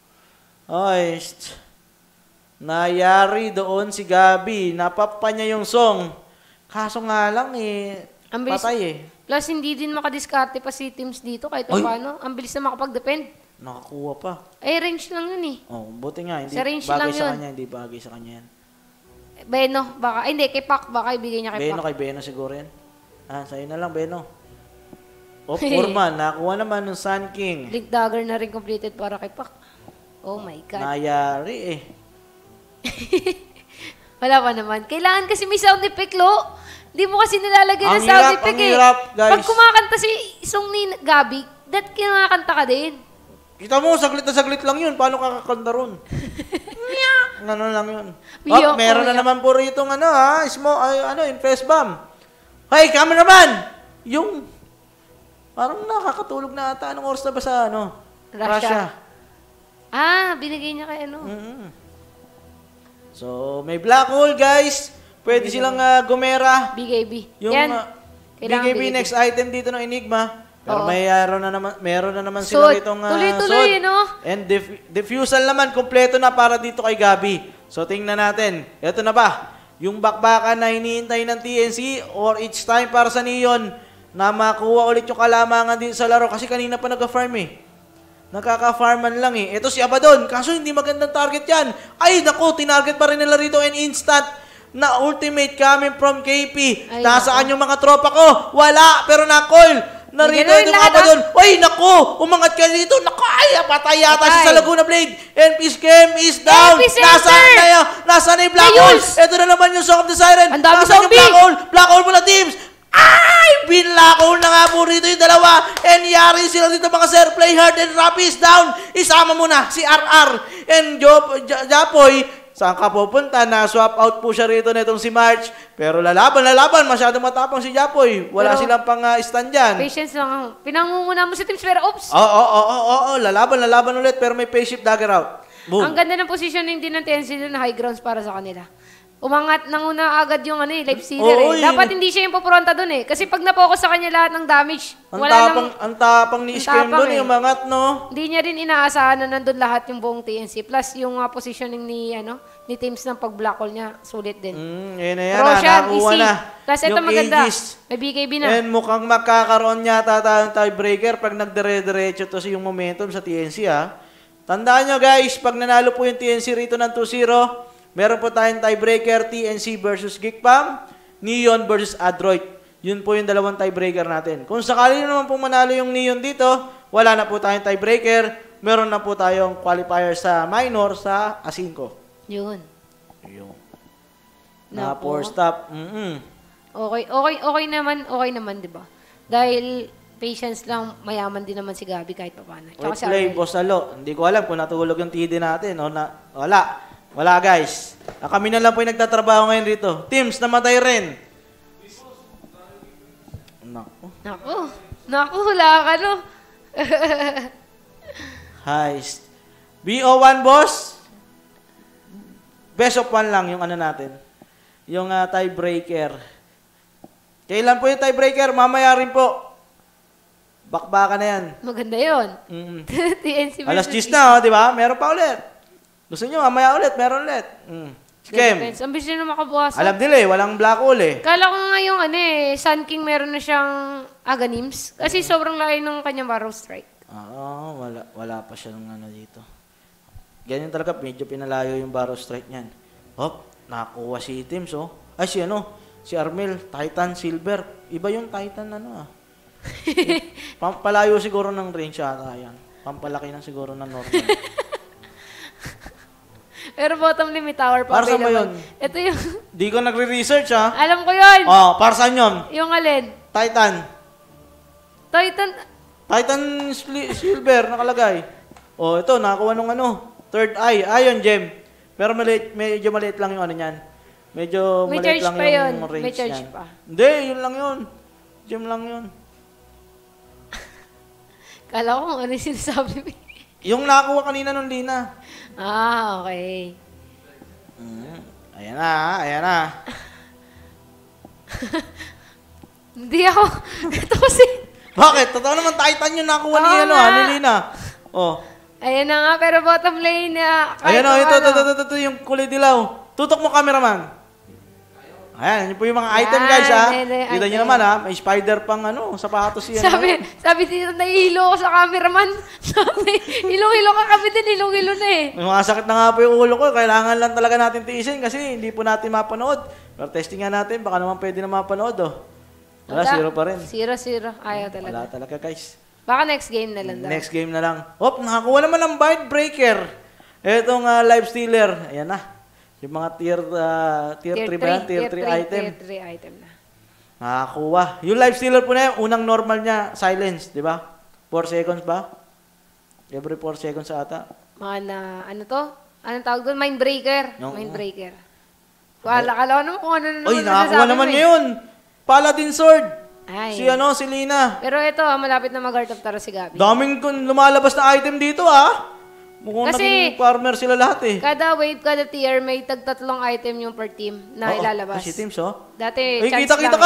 Ay, nayari doon si Gabi. Napapa niya yung song. Kaso nga lang Ang bilis. patay Plus, hindi din makadiskarte pa si teams dito kahit Ay! paano. Ang bilis na makapag-depend. Nakakuha pa. Ay, range lang yun eh. Oh, buti nga. Hindi Sa range bagay lang sa yun. kanya. Hindi bagay sa kanya yan. Beno, baka. Ay, hindi, kay Pac. Baka ibigay niya kay Beno Pac. kay Beno siguro yan. Sa'yo na lang, Beno. O, Purman. Nakuha naman ng Sun King. Link dagger na rin completed para kay Pac. Oh my God. Nayari Wala pa naman. Kailangan kasi may sound effect, lo. Hindi mo kasi nilalagay Ang ng sound hirap, effect ang eh. hirap, guys. Pag kumakanta si song ni Gabi, kinakanta ka din. Kita mo, saglit na saglit lang yun. Paano kakakanta ron? Ano lang yun. Miyak, Meron na miyak. naman po rito Infest Bomb. Hey, cameraman! Yung, parang nakakatulog na ata. Anong oras na ba sa, Russia. Binigay niya kay ano. So, may black hole, guys. Pwede silang gumera. BKB. Yung Yan. Kailangan BKB next item dito ng Enigma. Pero Oo. meron na naman sila Sud. ritong Tuloy-tuloy, Sud. no? And diffusal naman, kompleto na para dito kay Gabi. So, tingnan natin. Ito na ba? Yung bakbakan na hinihintay ng TNC or each time para sa Neon na makuha ulit yung kalamangan din sa laro. Kasi kanina pa nag-farm eh. Nakaka-farman lang eh. Ito si Abaddon. Kaso hindi magandang target yan. Ay, naku, tinarget pa rin nila rito and instant na ultimate coming from KP. Ay, Nasaan yung mga tropa ko? Wala, pero na-coil. Narito Ganun itong lahat, Abaddon. Ay, naku, umangat ka dito. Naku, ay, patay yata siya sa Laguna Blade. And Peace Game is down. NP Center! Nasaan na yung Black Hole? Ayos! Ito na naman yung Song of the Siren. Ang dami Nasaan yung zombie! Black Hole? Black Hole mula teams. Ay! Binlako na nga po rito yung dalawa. And yari sila dito mga sir. Play hard and Rappi is down. Isama mo na si RR. And Japoy, saan ka pupunta? Na-swap out po siya rito nitong si March. Pero lalaban. Masyadong matapang si Japoy. Wala Pero, silang pang stand dyan. Patience lang. Pinangunguna mo si Teams, pero oops. Oo. Lalaban ulit. Pero may face shift dagger out. Boom. Ang ganda ng positioning din ng TNC doon na high grounds para sa kanila. Umangat nanguna agad yung life stealer Oo, eh. Dapat hindi siya yung papronta doon eh. Kasi pag napokus sa kanya lahat ng damage, Ang tapang ni Scam tapang doon, eh. yung mangat, no? Hindi niya rin inaasahan na nandun lahat yung buong TNC. Plus yung positioning ni Teams ng pag-black hole niya, sulit din. Yan na yan, Roshan, nakuha easy. na. Plus ito Yung maganda, Aegis. may BKB na. And mukhang magkakaroon yata tayong tiebreaker pag nagdire-diretso to yung momentum sa TNC, ha? Tandaan nyo, guys, pag nanalo po yung TNC rito ng 2-0, meron po tayong tiebreaker, TNC versus Geekpam, Neon versus Adroit. Yun po yung dalawang tiebreaker natin. Kung sakali naman po manalo yung Neon dito, wala na po tayong tiebreaker. Meron na po tayong qualifier sa minor sa A5. Yun. Na Naku. 4-stop. Okay naman, di ba? Dahil patience lang, mayaman din naman si Gabi kahit pa paano. Tsaka Wait si play, Arnel. Boss Alo. Hindi ko alam kung natulog yung TD natin. O Wala, guys. Kami na lang po yung nagtatrabaho ngayon rito. Teams, namatay rin. Naku, wala ka, no? Heist. BO1, boss. Best of 1 lang yung natin. Yung tiebreaker. Kailan po yung tiebreaker? Mamaya rin po. Bakbaka na yan. Maganda yun. TNC versus Alas 10 na, di ba? Meron pa ulit. Gusto nyo, mamaya ulit, meron ulit. Scam. Ang bilis na makabukasan. Alam nila eh, walang black hole eh. Kala ko nga yung Sun King meron na siyang Aganims. Kasi sobrang layo ng kanyang Barrow Strike. Wala pa siya ng dito. Ganyan talaga, medyo pinalayo yung Barrow Strike niyan. Nakakuha si Teams, oh. Ay, si Armel, Titan, Silver. Iba yung Titan, Pampalayo siguro ng range ata yan. Pampalaki na siguro ng normal. Pero bottom limit tower pa. Para saan ba yun? Ito yung... Di ko nagre-research, ha? Alam ko yun. Para saan yun? Yung alin? Titan. Titan Silver, nakalagay. Ito, nakakuha nung third eye. Ion Gem. Pero medyo maliit lang yung niyan. Medyo May maliit charge lang pa yung yun. range May charge niyan. pa. Hindi, yun lang yun. Gem lang yun. Kala ko kung ano yung sinasabi mo. Yung nakakuha kanina nung Lina. Okay. Ayan na. Hindi ako. Ito kasi. Bakit? Totoo naman Titan yung nakuha ni ni Lina. Ayan na nga, pero bottom lane na. Ayan ito yung kulay dilaw. Tutok mo, cameraman. Ayan, yun po yung mga item, guys, ha. Kita nyo naman, ha. May spider pang, sapatos yan. Sabi dito, nahihilo ko sa cameraman. Sabi, hilong-hilo ka kami din, hilong-hilo na eh. May mga sakit na nga po yung ulo ko. Kailangan lang talaga natin tiisin kasi hindi po natin mapanood. Pero testing nga natin, baka naman pwede na mapanood, Wala, 0 pa rin. 0-0. Ayaw talaga. Wala talaga, guys. Baka next game na lang daw. Next game na lang. Nakakuha naman ng Bite Breaker. Itong live stealer. Ayan na. Yung mga tier 3 ba yan? Tier 3 item. Tier 3 item na. Nakakuha. Yung live stealer po na yan, unang normal niya, silence, di ba? 4 seconds ba? Every 4 seconds ata. Mga na, ano to? Anong tawag doon? Mindbreaker. Mindbreaker. Kala naman kung ano na naman. Uy, nakakuha naman ngayon. Paladin Sword. Ay. Si Lina. Pero ito, malapit na mag-Heart of Taro si Gabi. Daming lumalabas na item dito, Mukhang Kasi, naging farmer sila lahat, Kada wave, kada tier, may tag-3 item yung per team na ilalabas. Si Teams, Dati, Ay, chance kita lang. ka!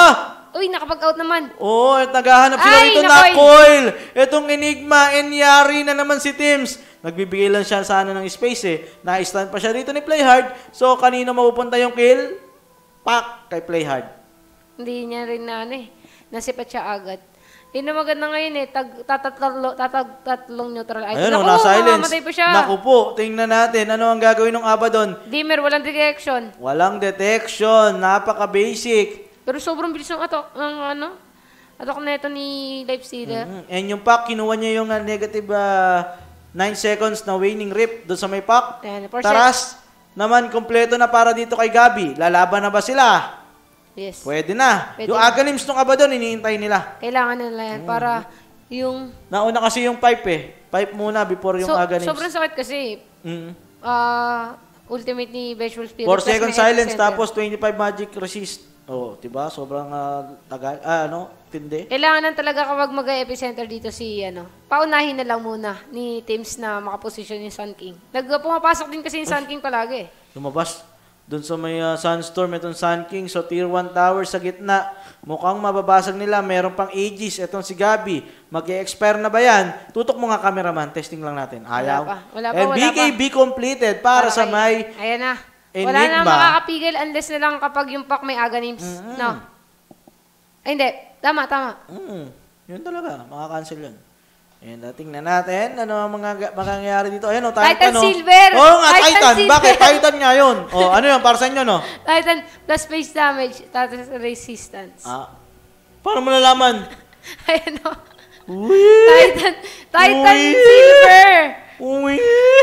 Uy, nakapag-out naman. Oo, at naghahanap sila Ay, rito na coil. Itong Enigma, Enyari na naman si Tims. Nagbibigay lang siya sana ng space eh. Na-stand pa siya dito ni Playhard. So, kanino mapupunta yung kill? Pak kay Playhard. Hindi niya rin nasipat siya agad. Yun na maganda ngayon eh, tatlong neutral item. Ayun, na-silence. Mamatay pa siya. Naku po, tingnan natin. Ano ang gagawin ng Abaddon? Dimmer, walang detection. Walang detection. Napaka-basic. Pero sobrang bilis ng attack na ito ni Lifestealer. And yung pack, kinuha niya yung negative 9 seconds na waning rip doon sa may pack. 10%. Taras naman, kompleto na para dito kay Gabi. Lalaban na ba sila? Yes. Pwede na. Pwede Yung na. Aganims nung Abaddon, iniintay nila. Kailangan nila yan para yung... Nauna kasi yung pipe eh. Pipe muna before yung Aganims. Sobrang sakit kasi. Ultimate ni Visual Spirit. 4 second plus may silence epicenter. tapos 25 magic resist. Oh, 'di ba? Sobrang tagal. Tindi. Kailangan lang talaga kapag mag-epicenter dito si paunahin na lang muna ni teams na makaposisyon yung Sun King. Pumapasok din kasi yung Sun King palagi. Lumabas doon sa may Sunstorm itong Sun King. So tier 1 tower sa gitna. Mukhang mababasag nila. Meron pang Aegis. Itong si Gabi. Mag-expire na ba yan? Tutok mo nga cameraman. Testing lang natin. Ayaw. Wala pa. And BKB completed para sa may Ayan na. Enigma. Wala na makakapigil unless na lang kapag yung pack may Aganims. No. Ay, hindi. Tama. Yun talaga. Makakancel yun. Ayan, tingnan natin. Ano ang mangyayari dito? Ayan, Titan Silver! Oo nga, Titan Titan. Silver! Bakit? Titan nga yun. Ano yun? Para sa inyo, no? Titan plus face damage, Titan resistance. Paano mo nalaman? Ayan o. Uy! Titan Uy! Silver! Uy!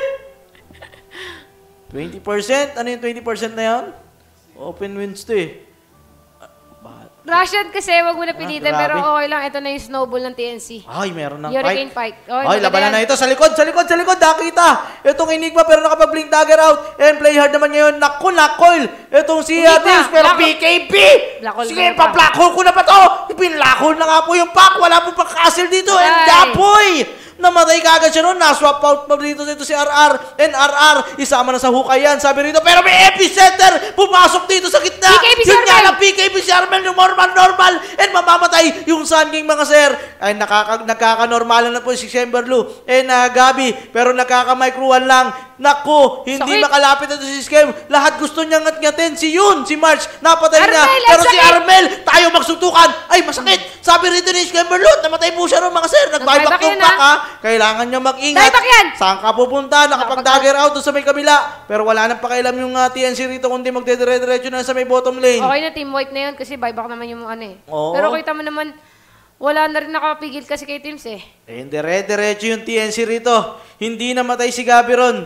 20%? Ano yung 20% na yun? Open wins to eh. Russian kasi, wag mo na pilitin, grabe. pero okay lang. Ito na yung snowball ng TNC. Ay, meron ng Hurricane fight. Pike. Ay, labanan na ito. Sa likod. Nakita. Itong Enigma pero nakapag-blink dagger out. And Playhard naman ngayon. Naku, nakol. Itong si Enigma, Teams pero Black- BKB. Black hole Sige, ka na pa. pa-black hole ko na pa to. Pinlock hole na nga po yung pack. Wala po pa-castle dito. And Ay. Dapoy. Namatay kagad siya noon. Na-swap out pa dito si RR. And RR, isama na sa hukay yan. Sabi rito, pero may epicenter. Pumasok dito sa gitna. PKB si Yun nga Armel. lang, PKB si Armel. Yung normal. And mamamatay yung Sun King mga sir. Ay, nagkakanormalan na po si Semberlu. And Gabi, pero nakaka-microan lang. Naku, hindi Sakit. makalapit na si Skem. Lahat gusto niyang ngat-ngatin. Si March, napatay Armel, na. ang Pero si sakit. Armel, tayo magsutukan. Ay, masakit. Sabi rito ni Skemberlu, namatay po siya ron mga sir. Nag-buyback Nag-buyback yung yan, pack ha. Kailangan niya mag-ingat. Buyback yan. Saan ka pupunta? Nakapag-dagger out doon sa may kabila. Pero wala nang pakialam yung TNC rito kundi magdedire-diretso na sa may bottom lane. Okay na, team white na yun kasi buyback naman yung Oo. Pero kita mo naman, wala na rin nakapigil kasi kay teams eh. Eh, dire-diretso yung TNC rito. Hindi namatay si Gabi ron.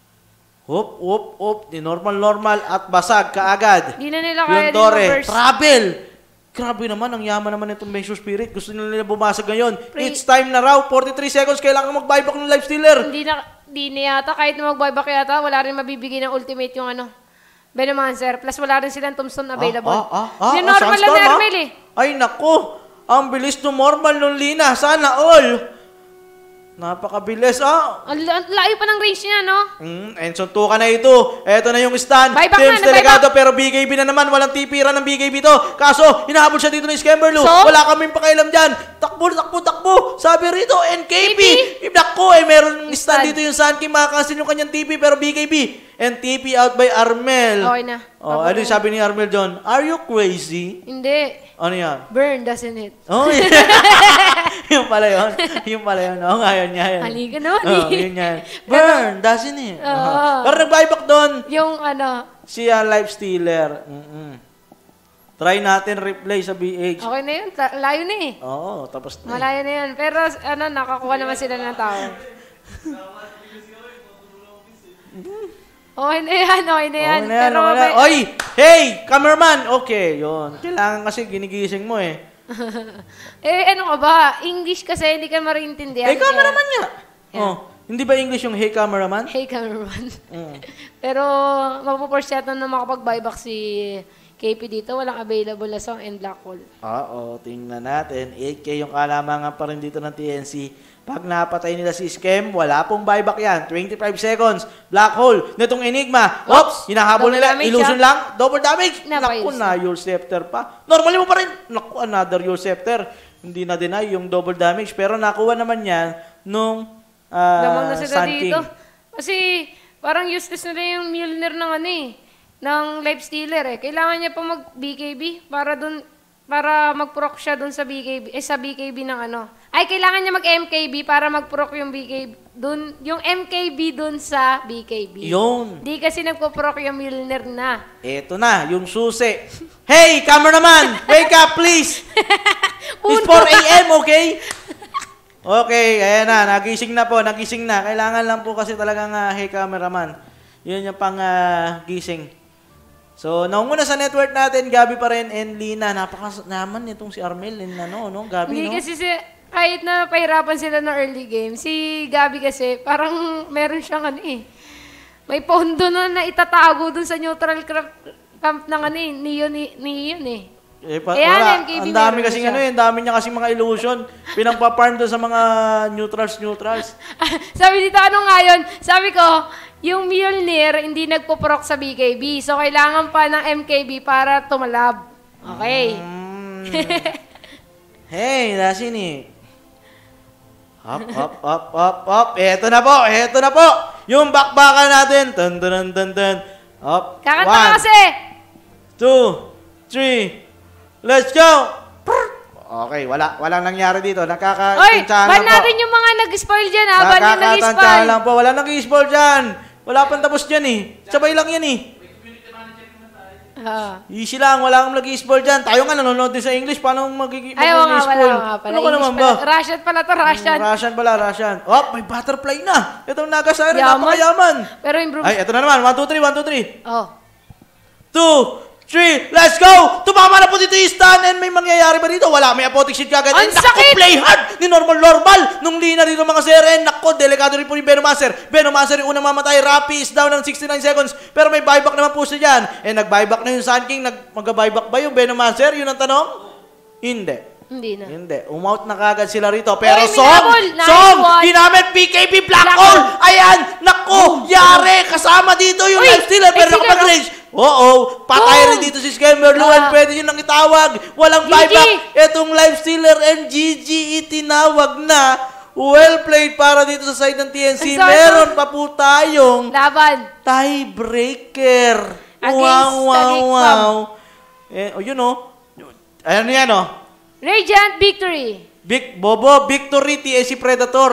Hop. Di normal at basag kaagad. Hindi na nila kaya Yung Torre. reverse. Travel! Grabe naman, ang yaman naman itong Measure Spirit. Gusto nila bumasag ngayon. It's time na raw. 43 seconds, kailangan mag-buyback ng Lifestealer. Hindi na yata, kahit na mag-buyback yata, wala rin mabibigay ng ultimate yung Venomancer. Plus wala rin silang tombstone available. Hindi normal lang Sunstorm, na Armel eh. Ay, naku. Ang bilis to normal nung Lina. Sana all. Napakabilis, Ang layo pa ng range niya, no? And suntukan na ito. Eto na yung stand. Buyback Teams na, delegado pero BKB na naman. Walang tipira ng BKB to. Kaso, hinahabol siya dito ni Skemberlu. So? Wala kaming pakialam dyan. Takbo. Sabi rito, NKP. Naku, meron stand dito yung Sun King. Makakasin yung kanyang TP pero BKB. And TP out by Armel. Okay na. Ano yung sabi ni Armel John? Are you crazy? Hindi. Ano yan? Burn, doesn't it? Oh, yung pala yun. Oo nga, yun. Halika naman Yun yan. Burn, doesn't it? Oo. Pero nag-buyback doon. Yung Si Lifestealer. Try natin replay sa BH. okay na yun. Layo na eh. Oo, tapos na. Malayo na yun. Pero nakakuha naman sila ng tao. Okay na yan. Pero Okay. Oy! Hey! Cameraman! Okay, yun. Kailangan kasi ginigising mo eh. ano ka ba? English kasi hindi ka mariintindihan. Cameraman nga! Hindi ba English yung hey cameraman? Hey, cameraman. Mm. Pero, mapuporse yata na makapag-buyback si KP dito. Walang available na song and Black Hole. Oo, tingnan natin. 8K yung kalamangan pa rin dito ng TNC. Pag napatay nila si Scam, wala pong buyback yan. 25 seconds. Black Hole. Netong Enigma. Oops! Hinahabol Double nila. damage, Illusion lang. Double damage. Naku Napayos na, your scepter pa. Normally mo pa rin. Naku, another your scepter. Hindi na deny yung double damage. Pero nakuha naman yan nung Lamang na sila Sun dito. King. Kasi, parang useless na rin yung Mjolnir ng ano eh. Ng Life Stealer eh. Kailangan niya pa mag-BKB para mag-proc siya dun sa BKB, sa BKB ng ano. Ay, kailangan niya mag-MKB para mag-proc yung BKB, dun, yung MKB dun sa BKB. Yun. Di kasi nagpo-proc yung Mjolnir na. Eto na, yung susi. Hey, cameraman! Wake up, please! It's 4 a.m., okay? Okay, ayan na, nagising na po, nagising na. Kailangan lang po kasi talagang, hey, cameraman. Yun yung pang gising. So, naunguna sa network natin, Gabi pa rin, and Lina. Napaka-naman nitong si Armel, and Gabi, Hindi no? kasi kahit na pahirapan sila ng early game, si Gabi kasi parang meron siyang ano eh. May pondo na itatago dun sa neutral camp ng ano eh, Neon eh. Wala. MKB Ang dami meron kasing siya. ang dami niya kasing mga illusion. Pinagpa-farm doon sa mga neutrals. Sabi dito, ano nga yun? Sabi ko, yung Mjolnir, hindi nagpo-proc sa BKB. So, kailangan pa ng MKB para tumalab. Okay. Hey, nasin eh. Up. Eto na po. Yung bakbakan natin. Dun. Up. Kakanta ka 1, kasi! 2, 3. Let's go! Okay, walang nangyari dito. Oy, Nakakatansyahan ban lang po. natin yung mga nag-spoil dyan, ha? Ban yung Nakakatansyahan nag-spoil. lang po. Wala nag-i-spoil dyan. Wala pang tapos dyan eh. Sabay lang yan eh. Easy lang, wala kang nag-i-spoil dyan. Tayo nga nanonood din sa English. Paano Ay, oo nga pala. Ano ka naman ba? Russian pala to, Russian. Russian. Oh, may butterfly na. Itong Nagasari, Yaman. napakayaman. Pero improve. Ay, ito na naman. 1, 2, 3. Oh. 2, 3, let's go! Tumama na po dito yung stun and may mangyayari ba dito? Wala, may apotic shield kagad. Ang Nako, sakit! play hard ni Normal. Nung Lina dito mga sir. And nako, delikado rin po ni Venomancer. Venomancer yung unang mamatay. Rappi is down ng 69 seconds. Pero may buyback naman po siya dyan. And nag-buyback na yung Sun King. Mag-buyback ba yung Venomancer? Yun ang tanong? Hindi. Hindi. Umout na kagad sila rito. Pero Oy, Song! minabol! Nice Song! one! Ginamit BKB Black Hole! Ayan! Nako! Yari! Kasama dito yung Uy! life stealer. Pero Ay, sila, nakapag-range. Oo! Patay rin dito si Scammer Luan. Pwede nyo nang itawag. Walang GG! buyback. Itong life stealer and GG itinawag na. Well played para dito sa side ng TNC. Ang sarap. Meron pa po tayong Laban. tiebreaker. Against Tagig Wow. Yun o. Ano yan o? Radiant Victory. Big Bobo, Victory, TSC Predator.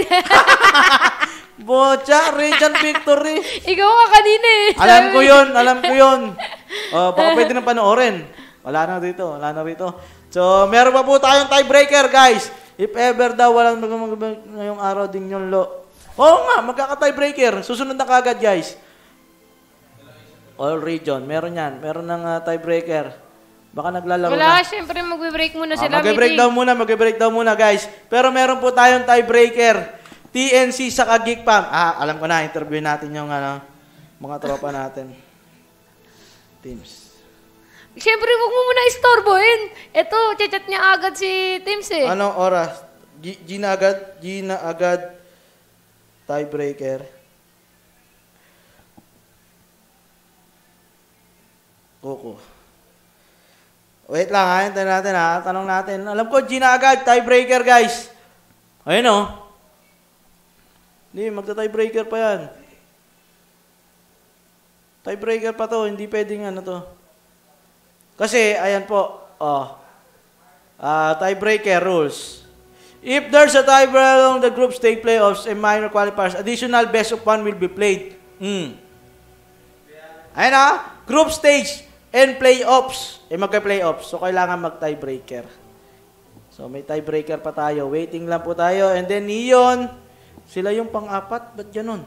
Bocha, Radiant Victory. Ikaw ka kanina eh. Alam ko yun. Baka pwede nang panoorin. Wala na rito. So, meron pa po tayong tiebreaker, guys. If ever daw walang ngayong araw din yung lo. Oo nga, magkaka-tiebreaker. Susunod na kagad, guys. All region, meron yan. Meron ng tiebreaker. Baka naglalaro na. Wala, syempre magbe-break muna sila. Magbe-breakdown muna, guys. Pero meron po tayong tiebreaker. TNC sa Geekpam. Alam ko na, interview natin yung mga tropa natin. Teams. Syempre, huwag mo muna istorbohin. Ito, chat niya agad si Teams eh. Anong oras? Gina agad. Tiebreaker. Coco. Wait lang, hintayin natin tanong natin. Alam ko, Gina agad, tiebreaker, guys. Ayun o. Hindi, magta-tiebreaker pa yan. Tiebreaker pa to, hindi pwedeng to. Kasi, ayan po, tiebreaker rules. If there's a tiebreaker along the group stage playoffs and minor qualifiers, additional best of 1 will be played. Ayun group stage and playoffs. Magka-playoffs. So, kailangan mag-tiebreaker. So, may tiebreaker pa tayo. Waiting lang po tayo. And then, Neon, sila yung pang-apat. Ba't ganun?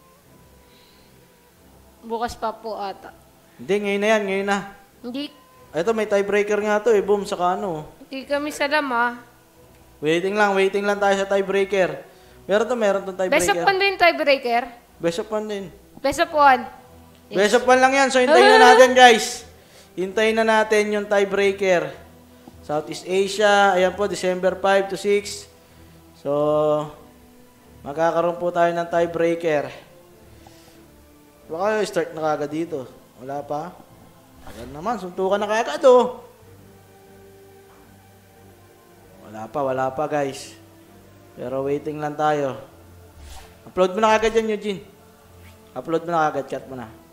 Bukas pa po ata. Hindi, ngayon na yan. Ngayon na. Hindi. Ito, may tiebreaker nga to eh. Boom, saka ano. Hindi kami salam ah. Waiting lang tayo sa tiebreaker. Meron tong Best of tiebreaker. 1 ba yung tiebreaker? Best of 1 din. Best of 1. Best of 1 lang yan. So, hintayin na natin, guys. Hintayin na natin yung tiebreaker. Southeast Asia. Ayan po, December 5 to 6. So, magkakaroon po tayo ng tiebreaker. Baka start na kagad dito. Wala pa. Agad naman. Suntukan na kagad, oh. Wala pa, guys. Pero waiting lang tayo. Upload mo na kagad yan, Eugene. Upload mo na kagad, chat mo na.